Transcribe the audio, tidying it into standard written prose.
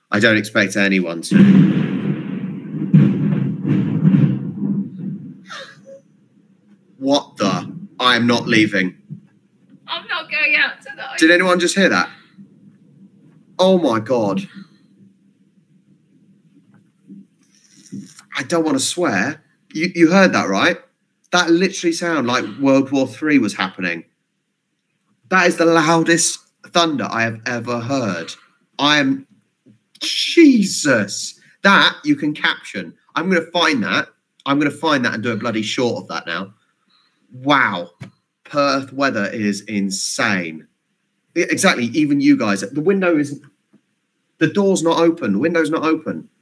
I don't expect anyone to. What the? I am not leaving. I'm not going out tonight. Did anyone just hear that? Oh my God. I don't want to swear. You heard that, right? That literally sounded like World War III was happening. That is the loudest thunder I have ever heard. I am... Jesus. That you can caption. I'm going to find that. I'm going to find that and do a bloody short of that now. Wow. Perth weather is insane. Exactly. Even you guys. The window is... The door's not open. The window's not open.